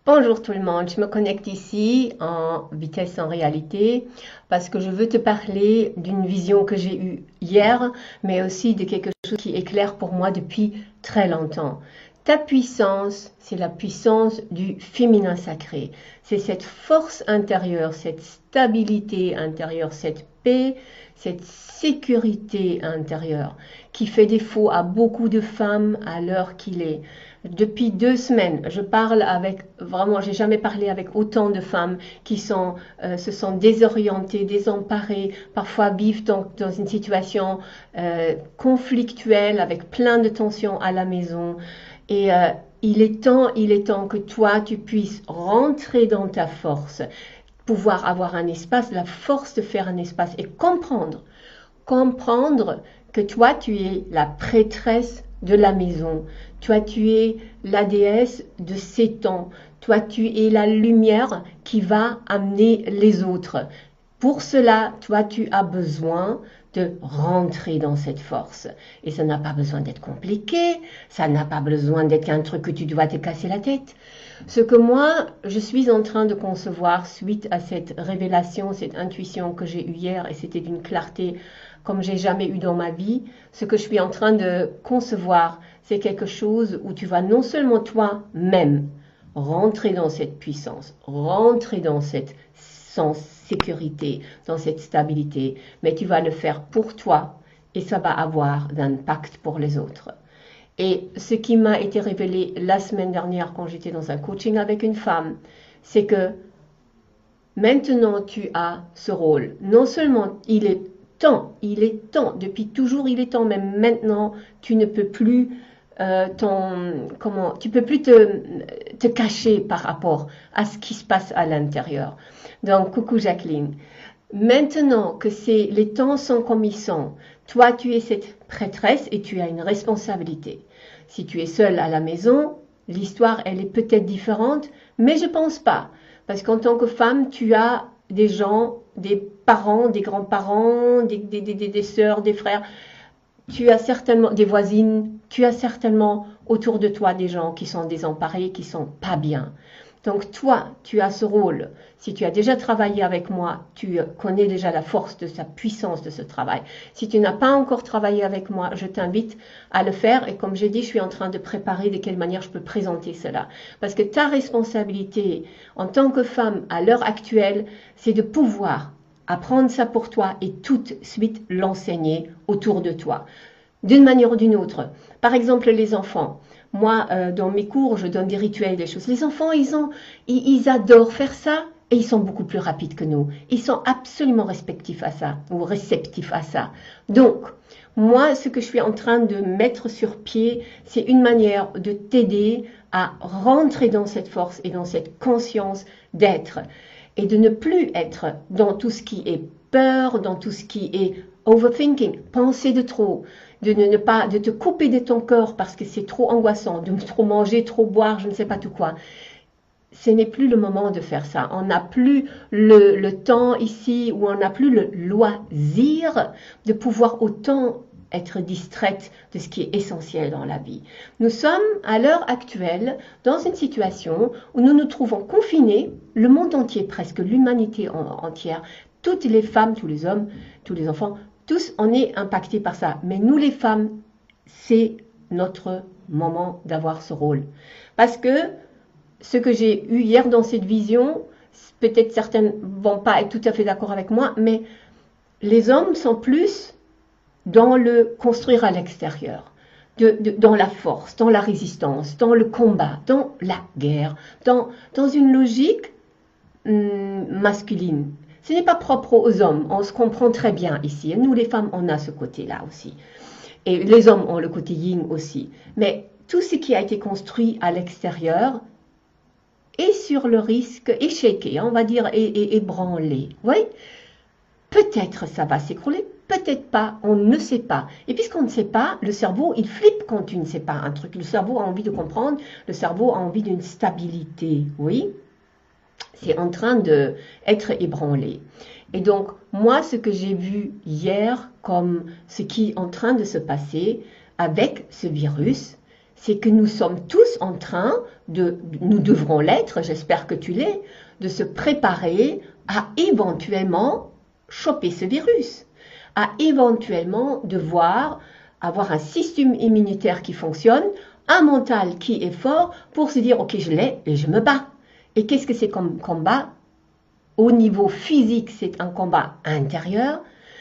Bonjour tout le monde, je me connecte ici en vitesse en réalité parce que je veux te parler d'une vision que j'ai eue hier, mais aussi de quelque chose qui est clair pour moi depuis très longtemps. Ta puissance, c'est la puissance du féminin sacré. C'est cette force intérieure, cette stabilité intérieure, cette paix, cette sécurité intérieure qui fait défaut à beaucoup de femmes à l'heure qu'il est. Depuis 2 semaines, je parle avec, vraiment, j'ai jamais parlé avec autant de femmes qui se sont désorientées, désemparées, parfois vivent dans une situation conflictuelle avec plein de tensions à la maison. Et il est temps que toi, tu puisses rentrer dans ta force, pouvoir avoir un espace, la force de faire un espace et comprendre que toi, tu es la prêtresse de la maison. Toi, tu es la déesse de ces temps. Toi, tu es la lumière qui va amener les autres. Pour cela, toi, tu as besoin de rentrer dans cette force. Et ça n'a pas besoin d'être compliqué, ça n'a pas besoin d'être un truc que tu dois te casser la tête. Ce que moi, je suis en train de concevoir suite à cette révélation, cette intuition que j'ai eue hier, et c'était d'une clarté comme j'ai jamais eu dans ma vie, ce que je suis en train de concevoir, c'est quelque chose où tu vas non seulement toi-même rentrer dans cette puissance, rentrer dans cette sécurité, dans cette stabilité, mais tu vas le faire pour toi et ça va avoir d'impact pour les autres. Et ce qui m'a été révélé la semaine dernière quand j'étais dans un coaching avec une femme, c'est que maintenant tu as ce rôle. Non seulement il est temps, depuis toujours il est temps, même maintenant tu ne peux plus tu peux plus te cacher par rapport à ce qui se passe à l'intérieur. Donc coucou Jacqueline. Maintenant que les temps sont comme ils sont, toi tu es cette prêtresse et tu as une responsabilité. Si tu es seule à la maison, l'histoire elle est peut-être différente, mais je pense pas. Parce qu'en tant que femme, tu as des gens, des parents, des grands-parents, des sœurs, des frères. Tu as certainement des voisines, tu as certainement autour de toi des gens qui sont désemparés, qui sont pas bien. Donc toi, tu as ce rôle. Si tu as déjà travaillé avec moi, tu connais déjà la force de sa puissance de ce travail. Si tu n'as pas encore travaillé avec moi, je t'invite à le faire. Et comme j'ai dit, je suis en train de préparer de quelle manière je peux présenter cela. Parce que ta responsabilité en tant que femme à l'heure actuelle, c'est de pouvoir apprendre ça pour toi et tout de suite l'enseigner autour de toi, d'une manière ou d'une autre. Par exemple, les enfants. Moi, dans mes cours, je donne des rituels, des choses. Les enfants, ils adorent faire ça et ils sont beaucoup plus rapides que nous. Ils sont absolument réceptifs à ça, ou réceptifs à ça. Donc, moi, ce que je suis en train de mettre sur pied, c'est une manière de t'aider à rentrer dans cette force et dans cette conscience d'être et de ne plus être dans tout ce qui est peur, dans tout ce qui est overthinking, penser de trop, de te couper de ton corps parce que c'est trop angoissant, de trop manger, trop boire, je ne sais pas tout quoi. Ce n'est plus le moment de faire ça. On n'a plus le temps ici, ou on n'a plus le loisir de pouvoir autant être distraite de ce qui est essentiel dans la vie. Nous sommes à l'heure actuelle dans une situation où nous nous trouvons confinés, le monde entier, presque l'humanité entière, toutes les femmes, tous les hommes, tous les enfants, tous on est impactés par ça. Mais nous les femmes, c'est notre moment d'avoir ce rôle. Parce que ce que j'ai eu hier dans cette vision, peut-être certaines vont pas être tout à fait d'accord avec moi, mais les hommes sont plus dans le construire à l'extérieur, dans la force, dans la résistance, dans le combat, dans la guerre, dans une logique masculine. Ce n'est pas propre aux hommes, on se comprend très bien ici. Nous les femmes, on a ce côté-là aussi. Et les hommes ont le côté yin aussi. Mais tout ce qui a été construit à l'extérieur est sur le risque, est shaké, on va dire, est ébranlé. Oui, peut-être ça va s'écrouler, peut-être pas, on ne sait pas. Et puisqu'on ne sait pas, le cerveau, il flippe quand tu ne sais pas un truc. Le cerveau a envie de comprendre, le cerveau a envie d'une stabilité, oui. C'est en train d'être ébranlé. Et donc, moi, ce que j'ai vu hier comme ce qui est en train de se passer avec ce virus, c'est que nous sommes tous en train nous devrons l'être, j'espère que tu l'es, de se préparer à éventuellement choper ce virus, à éventuellement devoir avoir un système immunitaire qui fonctionne, un mental qui est fort pour se dire ok je l'ai et je me bats. Et qu'est-ce que c'est comme combat? Au niveau physique, c'est un combat intérieur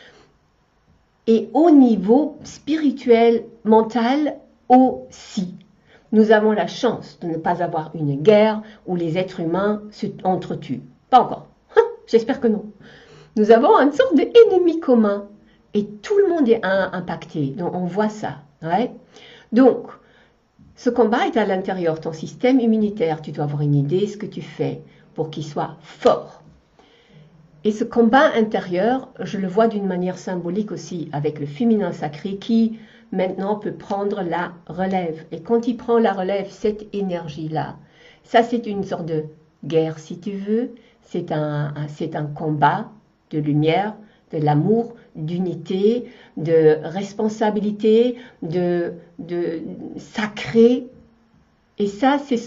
et au niveau spirituel, mental aussi. Nous avons la chance de ne pas avoir une guerre où les êtres humains s'entretuent. Pas encore. J'espère que non. Nous avons une sorte d'ennemi commun et tout le monde est impacté. Donc on voit ça. Ouais. Donc, ce combat est à l'intérieur. Ton système immunitaire, tu dois avoir une idée de ce que tu fais pour qu'il soit fort. Et ce combat intérieur, je le vois d'une manière symbolique aussi avec le féminin sacré qui maintenant peut prendre la relève. Et quand il prend la relève, cette énergie-là, ça c'est une sorte de guerre si tu veux, c'est un combat de lumière, de l'amour, d'unité, de responsabilité, de sacré. Et ça c'est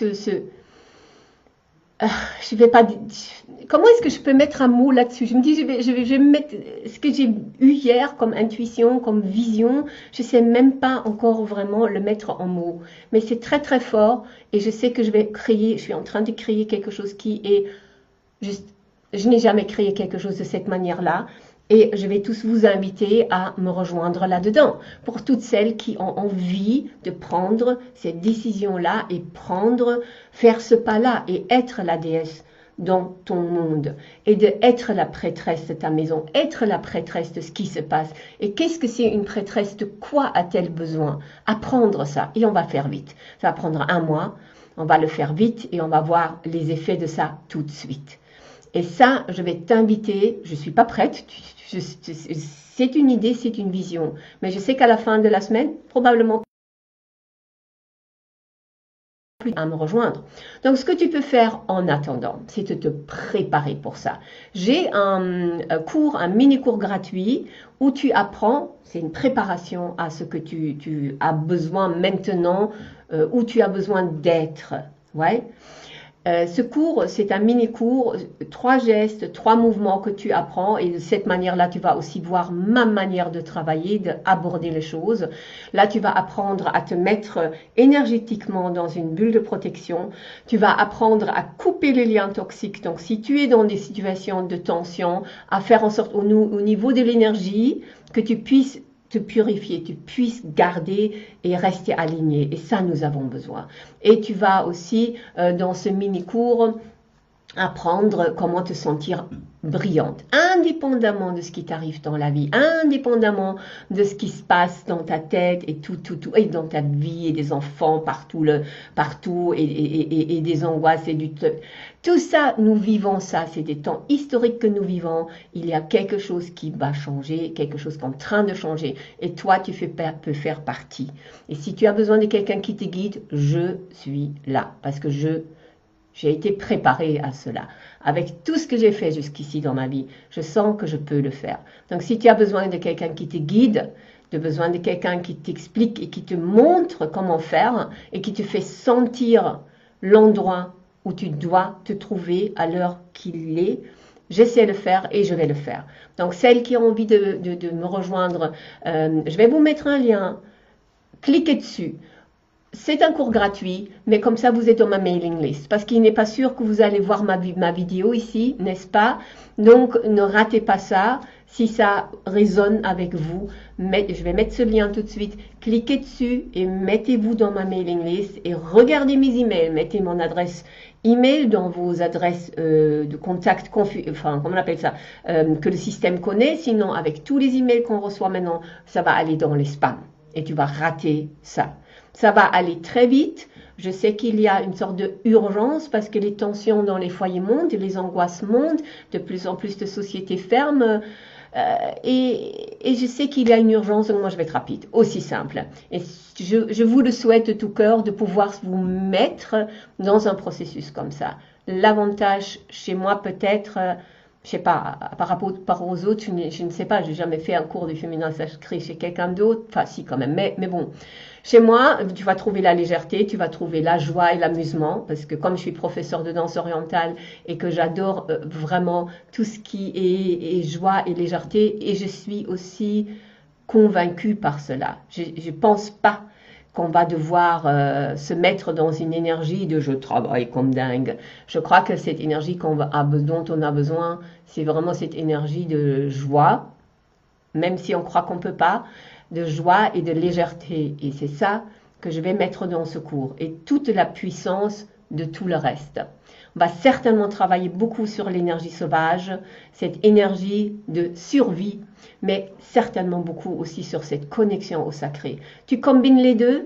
je vais pas. Comment est-ce que je peux mettre un mot là-dessus? Je me dis, je vais mettre ce que j'ai eu hier comme intuition, comme vision. Je sais même pas encore vraiment le mettre en mots, mais c'est très très fort et je sais que je vais créer. Je suis en train de créer quelque chose qui est juste. Je n'ai jamais créé quelque chose de cette manière-là. Et je vais tous vous inviter à me rejoindre là-dedans. Pour toutes celles qui ont envie de prendre cette décision-là et faire ce pas-là et être la déesse dans ton monde et d'être la prêtresse de ta maison, être la prêtresse de ce qui se passe. Et qu'est-ce que c'est une prêtresse? De quoi a-t-elle besoin? Apprendre ça. Et on va faire vite. Ça va prendre 1 mois. On va le faire vite et on va voir les effets de ça tout de suite. Et ça, je vais t'inviter, je ne suis pas prête, c'est une idée, c'est une vision. Mais je sais qu'à la fin de la semaine, probablement plus à me rejoindre. Donc, ce que tu peux faire en attendant, c'est de te préparer pour ça. J'ai un mini-cours gratuit où tu apprends, c'est une préparation à ce que tu as besoin maintenant, où tu as besoin d'être. Ouais. Ce cours, c'est un mini-cours, 3 gestes, 3 mouvements que tu apprends et de cette manière-là, tu vas aussi voir ma manière de travailler, d'aborder les choses. Là, tu vas apprendre à te mettre énergétiquement dans une bulle de protection. Tu vas apprendre à couper les liens toxiques. Donc, si tu es dans des situations de tension, à faire en sorte au niveau de l'énergie que tu puisses te purifier, tu puisses garder et rester aligné. Et ça, nous avons besoin. Et tu vas aussi, dans ce mini-cours, apprendre comment te sentir brillante, indépendamment de ce qui t'arrive dans la vie, indépendamment de ce qui se passe dans ta tête et tout, et dans ta vie et des enfants partout et des angoisses et tout ça, nous vivons ça, c'est des temps historiques que nous vivons, il y a quelque chose qui va changer, quelque chose qui est en train de changer et toi tu peux faire partie. Et si tu as besoin de quelqu'un qui te guide, je suis là parce que j'ai été préparée à cela. Avec tout ce que j'ai fait jusqu'ici dans ma vie, je sens que je peux le faire. Donc si tu as besoin de quelqu'un qui te guide, tu as besoin de quelqu'un qui t'explique et qui te montre comment faire et qui te fait sentir l'endroit où tu dois te trouver à l'heure qu'il est, j'essaie de le faire et je vais le faire. Donc celles qui ont envie de me rejoindre, je vais vous mettre un lien, cliquez dessus. C'est un cours gratuit, mais comme ça, vous êtes dans ma mailing list. Parce qu'il n'est pas sûr que vous allez voir ma vidéo ici, n'est-ce pas? Donc, ne ratez pas ça. Si ça résonne avec vous, je vais mettre ce lien tout de suite. Cliquez dessus et mettez-vous dans ma mailing list et regardez mes emails. Mettez mon adresse email dans vos adresses de contact, comment on appelle ça, que le système connaît. Sinon, avec tous les emails qu'on reçoit maintenant, ça va aller dans les spams. Et tu vas rater ça. Ça va aller très vite. Je sais qu'il y a une sorte d'urgence parce que les tensions dans les foyers montent, les angoisses montent, de plus en plus de sociétés ferment. Et je sais qu'il y a une urgence, donc moi je vais être rapide, aussi simple. Et je vous le souhaite de tout cœur de pouvoir vous mettre dans un processus comme ça. L'avantage chez moi peut-être... je sais pas, par rapport aux autres, je ne sais pas, j'ai jamais fait un cours de féminin sacré chez quelqu'un d'autre, enfin si quand même, mais bon, Chez moi, tu vas trouver la légèreté, tu vas trouver la joie et l'amusement, parce que comme je suis professeure de danse orientale et que j'adore vraiment tout ce qui est joie et légèreté, et je suis aussi convaincue par cela. Je ne pense pas qu'on va devoir se mettre dans une énergie de je travaille comme dingue. Je crois que cette énergie dont on a besoin, c'est vraiment cette énergie de joie, même si on croit qu'on ne peut pas, de joie et de légèreté. Et c'est ça que je vais mettre dans ce cours. Et toute la puissance de tout le reste. On va certainement travailler beaucoup sur l'énergie sauvage, cette énergie de survie, mais certainement beaucoup aussi sur cette connexion au sacré. Tu combines les deux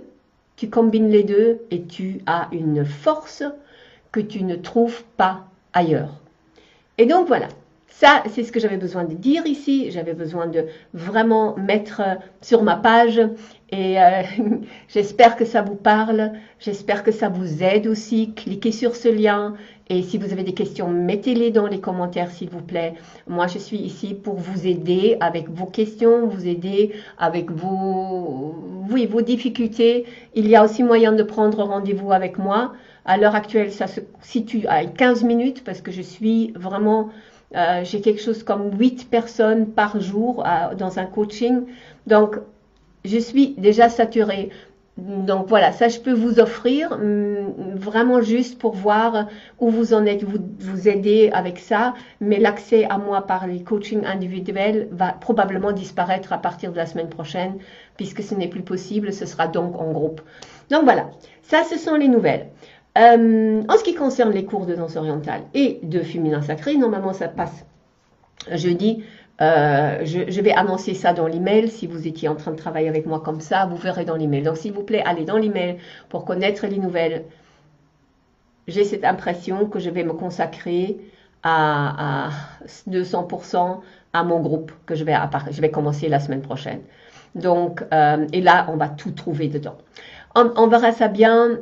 et tu as une force que tu ne trouves pas ailleurs. Et donc voilà, ça c'est ce que j'avais besoin de dire ici, j'avais besoin de vraiment mettre sur ma page et j'espère que ça vous parle, j'espère que ça vous aide aussi, cliquez sur ce lien et si vous avez des questions, mettez-les dans les commentaires s'il vous plaît. Moi je suis ici pour vous aider avec vos questions, vous aider avec vos difficultés. Il y a aussi moyen de prendre rendez-vous avec moi. À l'heure actuelle, ça se situe à 15 minutes parce que je suis vraiment, j'ai quelque chose comme 8 personnes par jour dans un coaching. Donc, je suis déjà saturée. Donc voilà, ça je peux vous offrir vraiment juste pour voir où vous en êtes, vous aider avec ça. Mais l'accès à moi par les coachings individuels va probablement disparaître à partir de la semaine prochaine puisque ce n'est plus possible, ce sera donc en groupe. Donc voilà, ça ce sont les nouvelles. En ce qui concerne les cours de danse orientale et de féminin sacré, normalement ça passe jeudi. Je vais annoncer ça dans l'email. Si vous étiez en train de travailler avec moi comme ça, vous verrez dans l'email. Donc s'il vous plaît, allez dans l'email pour connaître les nouvelles. J'ai cette impression que je vais me consacrer à 200% à mon groupe que je vais commencer la semaine prochaine. Donc, et là, on va tout trouver dedans. On verra ça bien.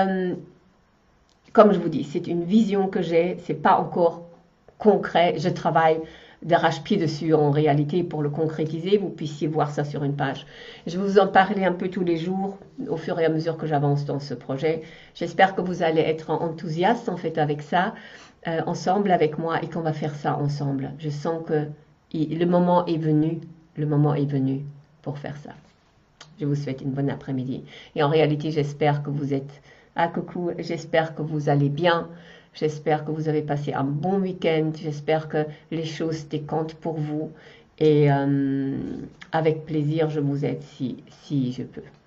Comme je vous dis, c'est une vision que j'ai, c'est pas encore concret. Je travaille d'arrache-pied dessus en réalité pour le concrétiser. Vous puissiez voir ça sur une page. Je vais vous en parler un peu tous les jours au fur et à mesure que j'avance dans ce projet. J'espère que vous allez être enthousiaste en fait avec ça, ensemble avec moi et qu'on va faire ça ensemble. Je sens que le moment est venu. Le moment est venu pour faire ça. Je vous souhaite une bonne après-midi. Et en réalité, j'espère que vous êtes... Ah coucou, j'espère que vous allez bien. J'espère que vous avez passé un bon week-end. J'espère que les choses décantent pour vous. Et avec plaisir, je vous aide si je peux.